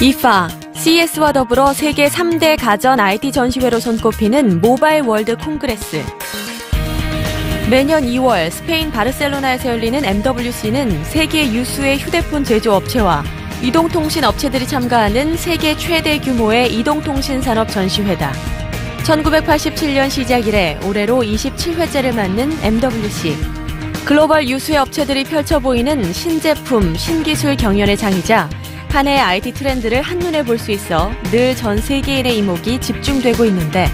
IFA, CES와 더불어 세계 3대 가전 IT 전시회로 손꼽히는 모바일 월드 콩그레스. 매년 2월 스페인 바르셀로나에서 열리는 MWC는 세계 유수의 휴대폰 제조업체와 이동통신 업체들이 참가하는 세계 최대 규모의 이동통신 산업 전시회다. 1987년 시작 이래 올해로 27회째를 맞는 MWC. 글로벌 유수의 업체들이 펼쳐 보이는 신제품, 신기술 경연의 장이자 한 해의 IT 트렌드를 한눈에 볼 수 있어 늘 전 세계인의 이목이 집중되고 있는데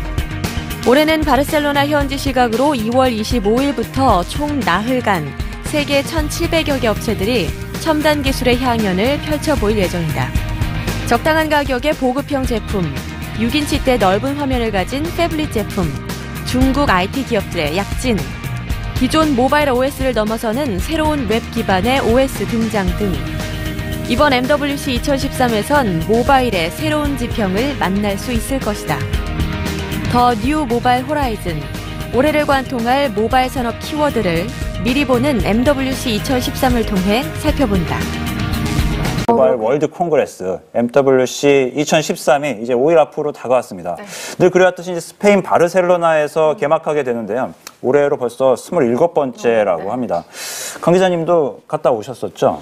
올해는 바르셀로나 현지 시각으로 2월 25일부터 총 나흘간 세계 1,700여 개 업체들이 첨단 기술의 향연을 펼쳐 보일 예정이다. 적당한 가격의 보급형 제품, 6인치대 넓은 화면을 가진 태블릿 제품, 중국 IT 기업들의 약진, 기존 모바일 OS를 넘어서는 새로운 웹 기반의 OS 등장 등 이번 MWC 2013에선 모바일의 새로운 지평을 만날 수 있을 것이다. 더 뉴 모바일 호라이즌, 올해를 관통할 모바일 산업 키워드를 미리 보는 MWC 2013을 통해 살펴본다. 모바일 월드 콩그레스 MWC 2013이 이제 5일 앞으로 다가왔습니다. 네. 늘 그래왔듯이 이제 스페인 바르셀로나에서 개막하게 되는데요. 올해로 벌써 27번째라고 합니다. 강 기자님도 갔다 오셨었죠?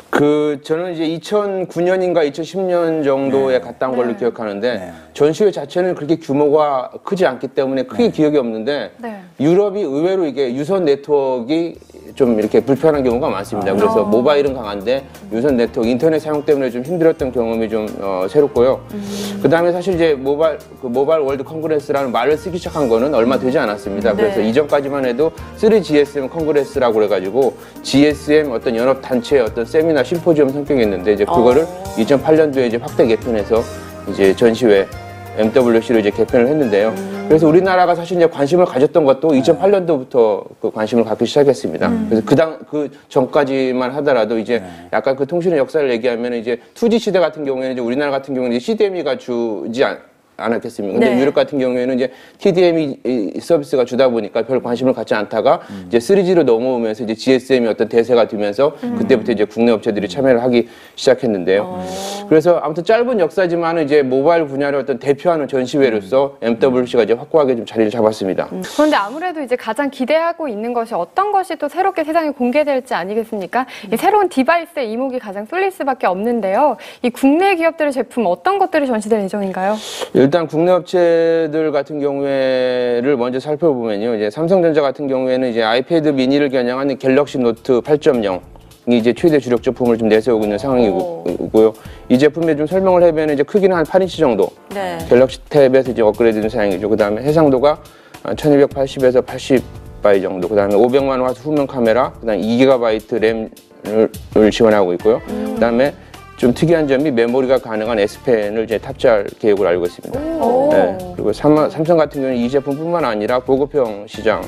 저는 이제 2009년인가 2010년 정도에 갔다 온 걸로 기억하는데 전시회 자체는 그렇게 규모가 크지 않기 때문에 크게 기억이 없는데 유럽이 의외로 이게 유선 네트워크가 좀 이렇게 불편한 경우가 많습니다. 그래서 모바일은 강한데 유선 네트워크, 인터넷 사용 때문에 좀 힘들었던 경험이 좀 새롭고요. 그 다음에 사실 이제 모바일 월드 콩그레스라는 말을 쓰기 시작한 거는 얼마 되지 않았습니다. 그래서 이전까지만 해도 3GSM 콩그레스라고 그래가지고 GSM 어떤 연합단체의 어떤 세미나 심포지엄 성격이었는데 이제 그거를 2008년도에 이제 확대 개편해서 이제 전시회 MWC로 이제 개편을 했는데요. 그래서 우리나라가 사실 이제 관심을 가졌던 것도 2008년도부터 그 관심을 갖기 시작했습니다. 그래서 그 전까지만 하더라도 이제 약간 그 통신의 역사를 얘기하면 이제 2G 시대 같은 경우에는 이제 우리나라 같은 경우는 CDMA가 주지 않았겠습니까? 근데 유럽 같은 경우에는 이제 TDM이 서비스가 주다 보니까 별 관심을 갖지 않다가 이제 3G로 넘어오면서 이제 GSM이 어떤 대세가 되면서 그때부터 이제 국내 업체들이 참여를 하기 시작했는데요. 그래서 아무튼 짧은 역사지만은 이제 모바일 분야를 어떤 대표하는 전시회로서 MWC가 이제 확고하게 좀 자리를 잡았습니다. 그런데 아무래도 이제 가장 기대하고 있는 것이 어떤 것이 또 새롭게 세상에 공개될지 아니겠습니까? 이 새로운 디바이스에 이목이 가장 쏠릴 수밖에 없는데요. 이 국내 기업들의 제품 어떤 것들이 전시될 예정인가요? 일단 국내 업체들 같은 경우에를 먼저 살펴보면요. 이제 삼성전자 같은 경우에는 이제 아이패드 미니를 겨냥한 갤럭시 노트 8.0이 이제 최대 주력 제품을 좀 내세우고 있는 상황이고요. 이 제품에 좀 설명을 해보면 이제 크기는 한 8인치 정도. 갤럭시 탭에서 이제 업그레이드된 사양이죠. 그 다음에 해상도가 1280에서 80바이 정도. 그 다음에 500만 와트 후면 카메라. 그 다음에 2GB 램을 지원하고 있고요. 그 다음에 좀 특이한 점이 메모리가 가능한 S펜을 이제 탑재할 계획을 알고 있습니다. 그리고 삼성 같은 경우는 이 제품뿐만 아니라 보급형 시장,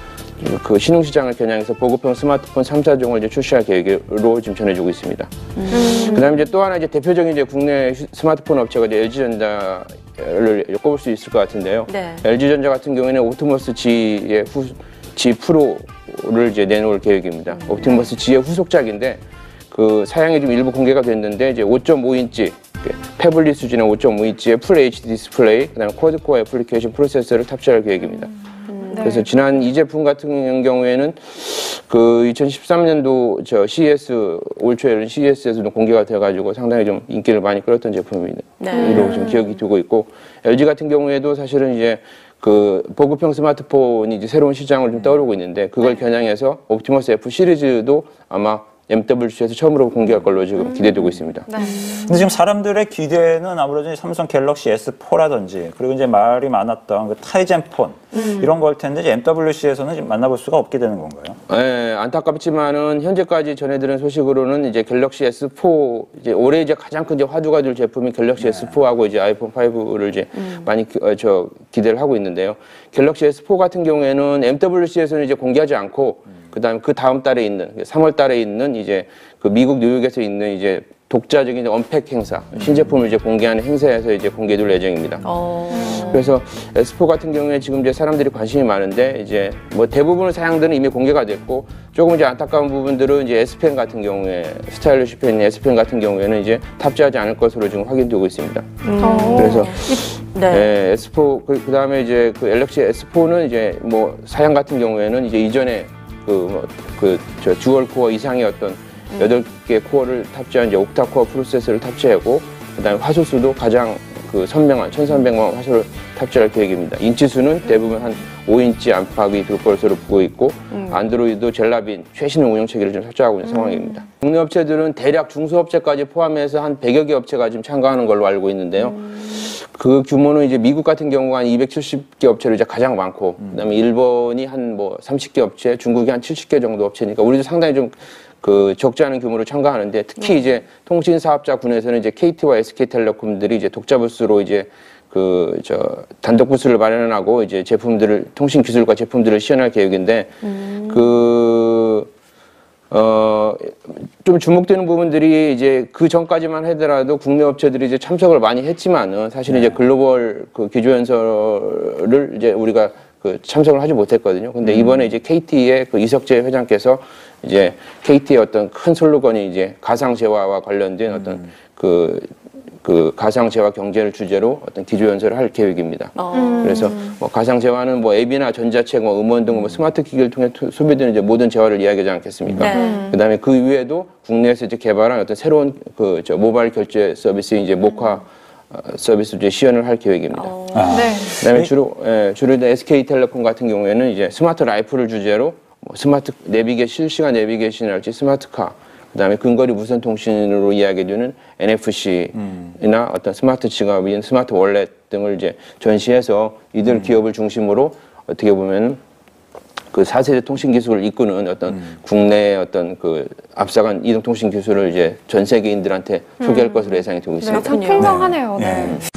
그 신흥 시장을 겨냥해서 보급형 스마트폰 3, 4종을 이제 출시할 계획으로 지금 전해지고 있습니다. 그다음에 이제 또 하나 이제 대표적인 이제 국내 스마트폰 업체가 이제 LG전자를 꼽을 수 있을 것 같은데요. LG전자 같은 경우에는 옵티머스 G의 G 프로를 이제 내놓을 계획입니다. 옵티머스 G의 후속작인데. 그 사양이 좀 일부 공개가 됐는데 이제 5.5인치 태블릿 수준의 5.5인치의 풀 HD 디스플레이, 그다음에 쿼드코어 애플리케이션 프로세서를 탑재할 계획입니다. 그래서 지난 이 제품 같은 경우에는 그 2013년도 CES 올 초에 열린 CES에서도 공개가 돼가지고 상당히 좀 인기를 많이 끌었던 제품입니다. 이로 좀 기억이 되고 있고 LG 같은 경우에도 사실은 이제 그 보급형 스마트폰이 이제 새로운 시장을 좀 떠오르고 있는데 그걸 겨냥해서 옵티머스 F 시리즈도 아마 MWC에서 처음으로 공개할 걸로 지금 기대되고 있습니다. 근데 지금 사람들의 기대는 아무래도 삼성 갤럭시 S4라든지 그리고 이제 말이 많았던 그 타이젠 폰 이런 거일 텐데 이제 MWC에서는 지금 만나볼 수가 없게 되는 건가요? 네, 안타깝지만은 현재까지 전해드린 소식으로는 이제 갤럭시 S4 이제 올해 이제 가장 큰 이제 화두가 될 제품이 갤럭시 S4하고 이제 아이폰 5를 이제 많이 기대를 하고 있는데요. 갤럭시 S4 같은 경우에는 MWC에서는 이제 공개하지 않고 그다음에 그 다음 달에 있는 3월 달에 있는 이제 그 미국 뉴욕에서 있는 이제 독자적인 이제 언팩 행사, 신제품을 이제 공개하는 행사에서 이제 공개될 예정입니다. 그래서 S4 같은 경우에 지금 이제 사람들이 관심이 많은데 이제 뭐 대부분의 사양들은 이미 공개가 됐고 조금 이제 안타까운 부분들은 이제 S펜 같은 경우에 스타일리쉬 펜 S펜 같은 경우에는 이제 탑재하지 않을 것으로 지금 확인되고 있습니다. 그래서 네. S4 그다음에 이제 그 갤럭시 S4는 이제 뭐 사양 같은 경우에는 이제 이전에 저 듀얼 코어 이상의 어떤 8개 코어를 탑재한 이제 옥타 코어 프로세서를 탑재하고 그다음에 화소수도 가장 그 선명한 1300만 화소를 탑재할 계획입니다. 인치수는 대부분 한 5인치 안팎이 될 것으로 보고 있고 안드로이드 젤라빈 최신 운영 체계를 좀 탑재하고 있는 상황입니다. 국내 업체들은 대략 중소업체까지 포함해서 한 100여 개 업체가 지금 참가하는 걸로 알고 있는데요. 그 규모는 이제 미국 같은 경우가 한 270개 업체로 이제 가장 많고 그다음에 일본이 한 뭐 30개 업체, 중국이 한 70개 정도 업체니까 우리도 상당히 좀 그 적지 않은 규모로 참가하는데 특히 이제 통신 사업자 군에서는 이제 KT와 SK텔레콤들이 이제 독자 부스로 이제 단독 부스를 마련하고 이제 제품들을 통신 기술과 제품들을 시연할 계획인데 좀 주목되는 부분들이 이제 그 전까지만 하더라도 국내 업체들이 이제 참석을 많이 했지만은 사실 이제 글로벌 그 기조연설을 이제 우리가 그 참석을 하지 못했거든요. 근데 이번에 이제 KT의 그 이석재 회장께서 이제 KT의 어떤 큰 슬로건이 이제 가상재화와 관련된 어떤 그 가상재화 경제를 주제로 어떤 기조연설을 할 계획입니다. 그래서 뭐 가상재화는 뭐 앱이나 전자책, 뭐 음원 등 뭐 스마트 기기를 통해 소비되는 이제 모든 재화를 이야기하지 않겠습니까? 그다음에 그 이외에도 국내에서 이제 개발한 어떤 새로운 모바일 결제 서비스 이제 모카 서비스 이제 시연을 할 계획입니다. 그다음에 주로 SK텔레콤 같은 경우에는 이제 스마트 라이프를 주제로 뭐 스마트 실시간 내비게이션이랄지 스마트카, 그다음에 근거리 무선 통신으로 이야기해주는 NFC나 어떤 스마트 지갑인 스마트 월렛 등을 이제 전시해서 이들 기업을 중심으로 어떻게 보면 그 4세대 통신 기술을 이끄는 어떤 국내의 어떤 그 앞서간 이동 통신 기술을 이제 전 세계인들한테 소개할 것으로 예상이 되고 있습니다. 참 풍성하네요. 네.